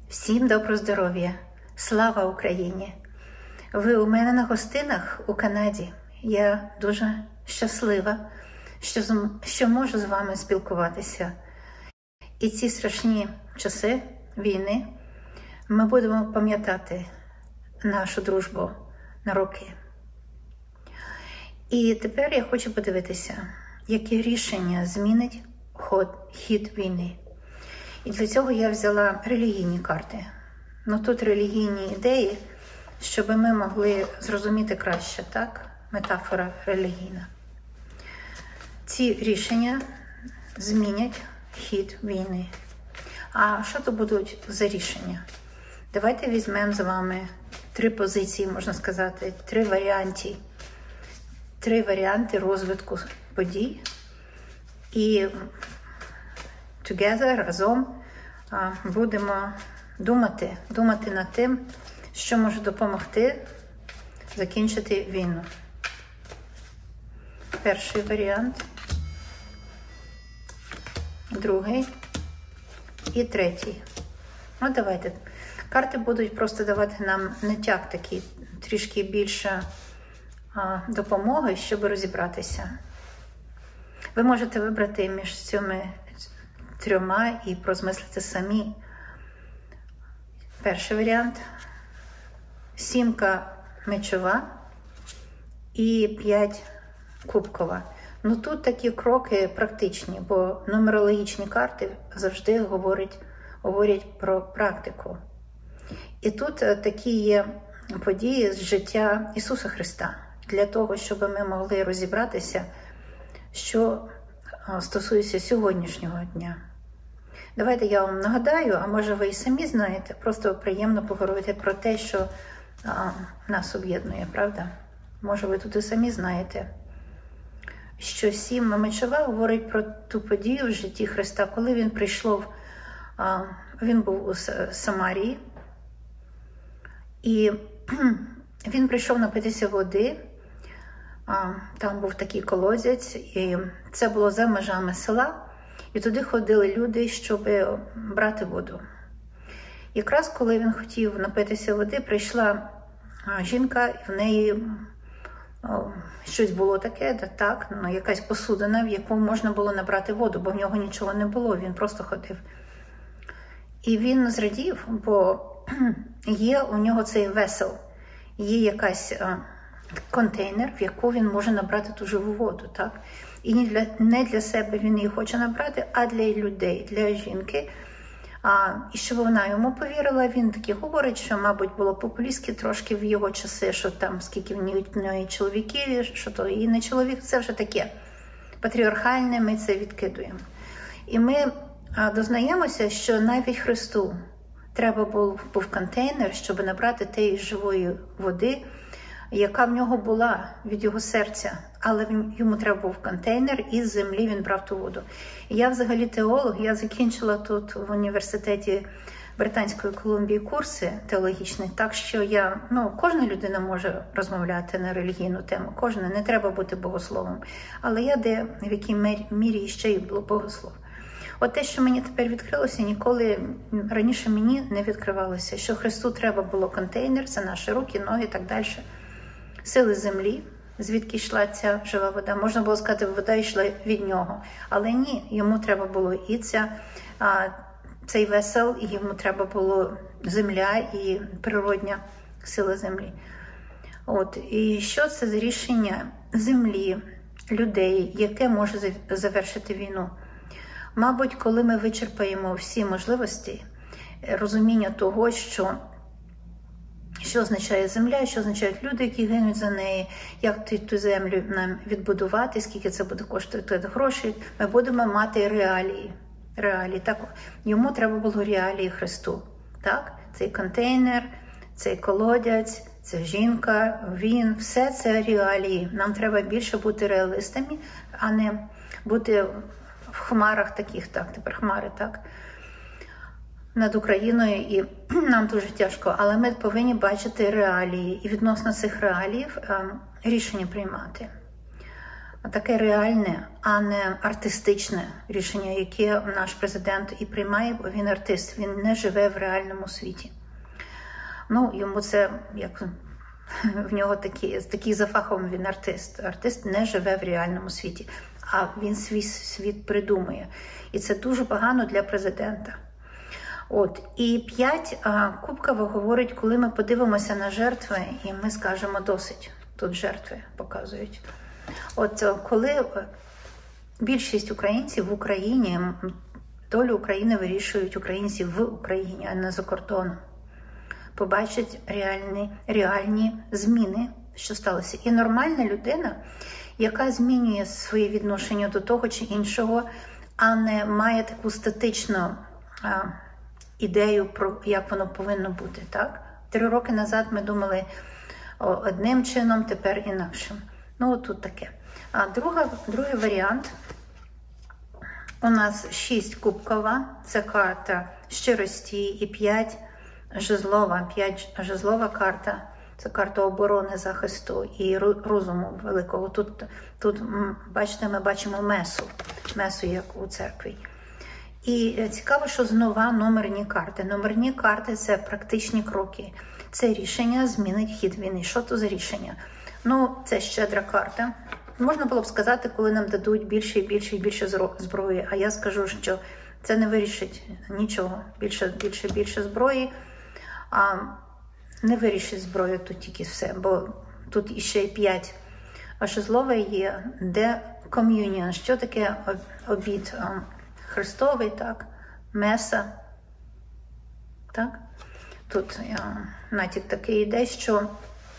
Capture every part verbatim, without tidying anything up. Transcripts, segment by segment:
Всім доброго здоров'я! Слава Україні! Ви у мене на гостинах у Канаді. Я дуже щаслива, що, що можу з вами спілкуватися. І ці страшні часи війни ми будемо пам'ятати нашу дружбу на роки. І тепер я хочу подивитися, які рішення змінить ход, хід війни. І для цього я взяла релігійні карти. Ну тут релігійні ідеї, щоб ми могли зрозуміти краще, так? Метафора релігійна. Ці рішення змінять хід війни. А що то будуть за рішення? Давайте візьмемо з вами три позиції, можна сказати, три варіанти. Три варіанти розвитку подій. І together, разом будемо думати, думати над тим, що може допомогти закінчити війну. Перший варіант, другий і третій. Ну, давайте. Карти будуть просто давати нам натяк такий, трішки більше а, допомоги, щоб розібратися. Ви можете вибрати між цими трьома і прозмислити самі. Перший варіант – сімка мечова і п'ять кубкова. Ну тут такі кроки практичні, бо нумерологічні карти завжди говорять, говорять про практику. І тут такі є події з життя Ісуса Христа, для того, щоб ми могли розібратися, що стосується сьогоднішнього дня. Давайте я вам нагадаю, а може ви і самі знаєте, просто приємно поговорити про те, що а, нас об'єднує, правда? Може ви тут і самі знаєте, що сім мечова говорить про ту подію в житті Христа, коли він прийшов, а, він був у Самарії, і він прийшов напитися води, а, там був такий колодязь, і це було за межами села, і туди ходили люди, щоб брати воду. Якраз коли він хотів напитися води, прийшла жінка, і в неї о, щось було таке, да, так, ну, якась посудина, в яку можна було набрати воду, бо в нього нічого не було, він просто ходив. І він зрадів, бо є у нього цей весел, є якась а, контейнер, в яку він може набрати ту живу воду, так? І не для, не для себе він її хоче набрати, а для людей, для жінки. А, і щоб вона йому повірила, він таки говорить, що, мабуть, було популістське трошки в його часи, що там скільки в неї чоловіків, що то і не чоловік, це вже таке патріархальне, ми це відкидуємо. І ми а, дознаємося, що навіть Христу треба був, був контейнер, щоб набрати тієї живої води, яка в нього була від його серця, але йому треба був контейнер, і з землі він брав ту воду. І я взагалі теолог, я закінчила тут в університеті Британської Колумбії курси теологічні, так що я, ну, кожна людина може розмовляти на релігійну тему, кожна, не треба бути богословом, але я де, в якій мірі ще й був богослов. От те, що мені тепер відкрилося, ніколи раніше мені не відкривалося, що Христу треба було контейнер, це наші руки, ноги і так далі. Сили землі, звідки йшла ця жива вода. Можна було сказати, вода йшла від нього. Але ні, йому треба було і ця, а, цей весел, і йому треба було земля і природня сила землі. От. І що це за рішення землі, людей, яке може завершити війну? Мабуть, коли ми вичерпаємо всі можливості, розуміння того, що Що означає земля, що означають люди, які гинуть за неї, як ту землю нам відбудувати, скільки це буде коштувати грошей. Ми будемо мати реалії. реалії. Так, йому треба було реалії Христу. Так? Цей контейнер, цей колодязь, ця жінка, він, все це реалії. Нам треба більше бути реалістами, а не бути в хмарах таких, так, тепер хмари, так? Над Україною, і нам дуже тяжко, але ми повинні бачити реалії і відносно цих реаліїв рішення приймати. таке реальне, а не артистичне рішення, яке наш президент і приймає, бо він артист, він не живе в реальному світі. Ну, йому це, як в нього такий, такий за фахом він артист. Артист не живе в реальному світі, а він свій світ придумує. І це дуже погано для президента. От. І п'ять кубкова говорить, коли ми подивимося на жертви, і ми скажемо досить. Тут жертви показують. От коли більшість українців в Україні, долю України вирішують українці в Україні, а не за кордоном, побачать реальні, реальні зміни, що сталося. І нормальна людина, яка змінює своє відношення до того чи іншого, а не має таку статичну а, ідею, про як воно повинно бути. Так? Три роки назад ми думали одним чином, тепер інакшим. Ну, тут таке. А друга, другий варіант. У нас шість кубкова, це карта щирості, і п'ять жезлова, п'ять жезлова карта. Це карта оборони, захисту і розуму великого. Тут, тут, бачите, ми бачимо месу, месу як у церкві. І цікаво, що знову номерні карти. Номерні карти – це практичні кроки. Це рішення змінить хід війни. Що то за рішення? Ну, це щедра карта. Можна було б сказати, коли нам дадуть більше і більше і більше зброї. А я скажу, що це не вирішить нічого. Більше, більше, більше зброї. А не вирішить зброю тут тільки все. Бо тут іще й п'ять. А жезлове є, де ком'юніон. Що таке обід Христовий, так? Меса. Так? Тут натяк такий йде, що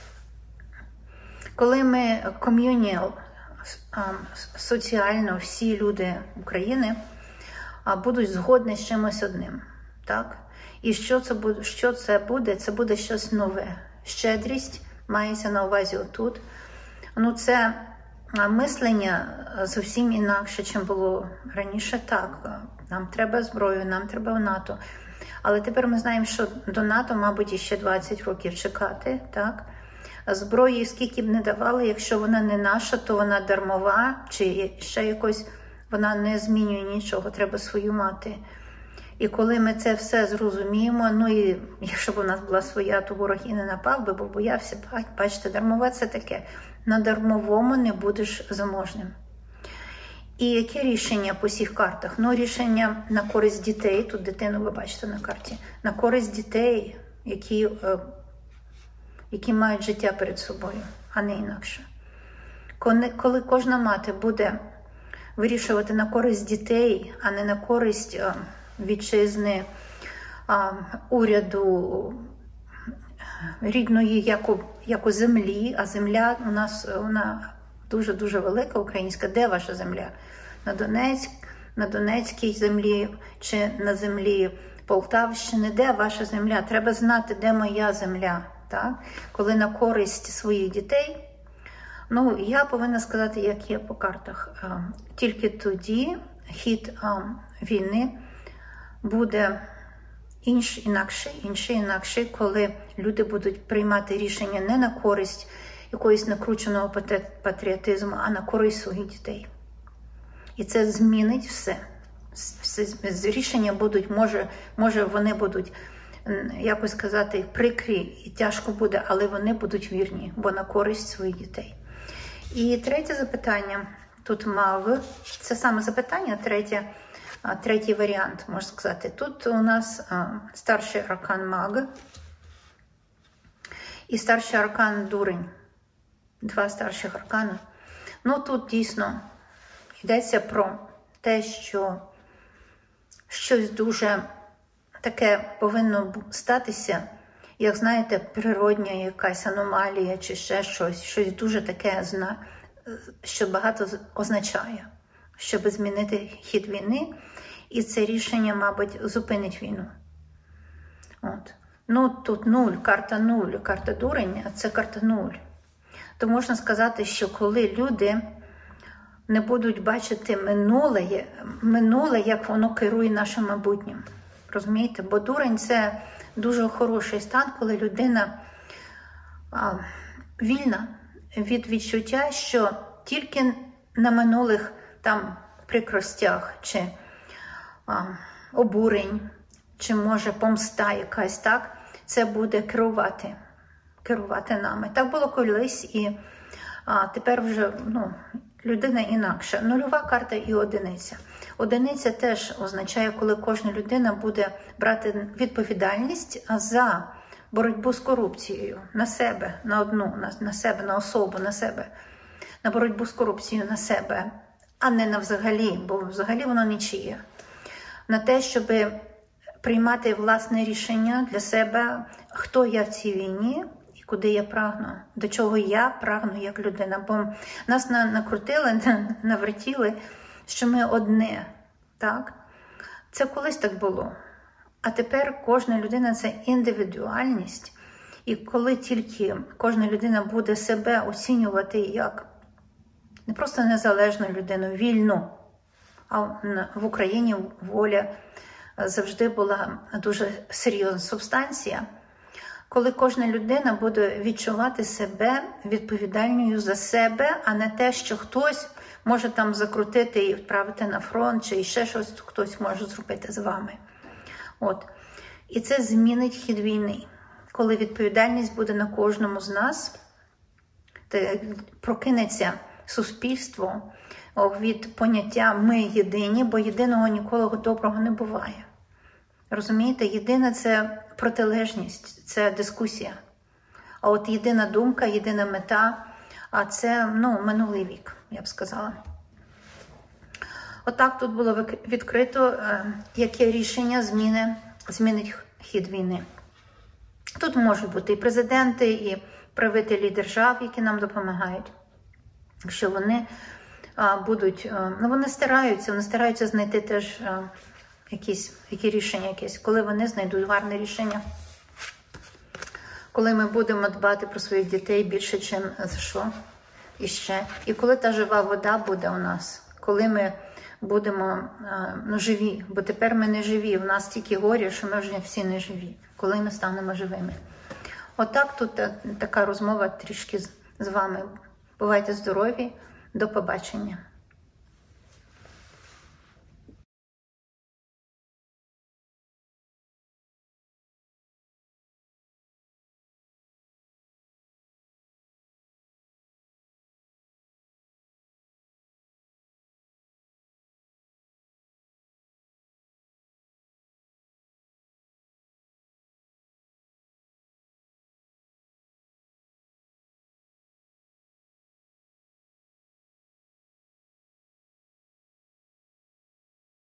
коли ми ком'юніал, соціально всі люди України будуть згодні з чимось одним, так? І що це буде? Що це буде? Це буде щось нове. Щедрість мається на увазі отут. Ну, це мислення зовсім інакше, чим було раніше. Так, нам треба зброю, нам треба в НАТО. Але тепер ми знаємо, що до НАТО, мабуть, іще двадцять років чекати, так? Зброї скільки б не давали, якщо вона не наша, то вона дармова, чи ще якось, вона не змінює нічого, треба свою мати. І коли ми це все зрозуміємо, ну і якщо б у нас була своя, то ворог і не напав би, бо боявся, бачите, дармове це таке. На дармовому не будеш заможним. І яке рішення по всіх картах? Ну, рішення на користь дітей, тут дитину ви бачите на карті, на користь дітей, які, які мають життя перед собою, а не інакше. Коли, коли кожна мати буде вирішувати на користь дітей, а не на користь вітчизни, уряду, рідної, як у, як у землі, а земля у нас, вона дуже-дуже велика, українська. Де ваша земля? На Донецьк, на Донецькій землі чи на землі Полтавщини? Де ваша земля? Треба знати, де моя земля. Так? Коли на користь своїх дітей, ну, я повинна сказати, як є по картах. Тільки тоді хід війни буде інший, інакший, інший, інакший, коли люди будуть приймати рішення не на користь якогось накрученого патріотизму, а на користь своїх дітей. І це змінить все. все рішення будуть, може, може вони будуть, якось сказати, прикрі і тяжко буде, але вони будуть вірні, бо на користь своїх дітей. І третє запитання, тут мав, це саме запитання, третє, третій варіант, можна сказати. Тут у нас а, старший аркан маг і старший аркан дурень. Два старших аркана. Ну, тут дійсно йдеться про те, що щось дуже таке повинно статися, як, знаєте, природня якась аномалія чи ще щось, щось дуже таке, що багато означає, щоб змінити хід війни, і це рішення, мабуть, зупинить війну. От. Ну, тут нуль, карта нуль, карта дурень, а це карта нуль. То можна сказати, що коли люди не будуть бачити минуле, минуле, як воно керує нашим майбутнім. Розумієте? Бо дурень – це дуже хороший стан, коли людина а, вільна від відчуття, що тільки на минулих там прикростях, чи а, обурень, чи може помста якась, так, це буде керувати, керувати нами. Так було колись, і а, тепер вже, ну, людина інакша. Нульова карта і одиниця. Одиниця теж означає, коли кожна людина буде брати відповідальність за боротьбу з корупцією на себе, на одну, на, на себе, на особу, на себе, на боротьбу з корупцією на себе, а не на взагалі, бо взагалі воно нічиє. На те, щоб приймати власне рішення для себе, хто я в цій війні і куди я прагну, до чого я прагну як людина. Бо нас накрутили, навертіли, що ми одне, так? Це колись так було. А тепер кожна людина – це індивідуальність. І коли тільки кожна людина буде себе оцінювати як не просто незалежну людину, вільну, а в Україні воля завжди була дуже серйозна субстанція, коли кожна людина буде відчувати себе відповідальною за себе, а не те, що хтось може там закрутити і відправити на фронт, чи ще щось хтось може зробити з вами. От. І це змінить хід війни. Коли відповідальність буде на кожному з нас, прокинеться суспільство від поняття «ми єдині», бо єдиного ніколи доброго не буває. Розумієте? Єдине – це протилежність, це дискусія. А от єдина думка, єдина мета, а це, ну, минулий вік, я б сказала. Отак тут було відкрито, яке рішення зміни, змінить хід війни. Тут можуть бути і президенти, і правителі держав, які нам допомагають. Якщо вони а, будуть, а, ну вони стараються, вони стараються знайти теж а, якісь, які рішення якісь, коли вони знайдуть гарне рішення. Коли ми будемо дбати про своїх дітей більше, ніж за що іще. І коли та жива вода буде у нас, коли ми будемо ну, живі, бо тепер ми не живі, в нас тільки горі, що ми вже всі не живі, коли ми станемо живими. Отак тут така розмова трішки з вами. Бувайте здорові, до побачення.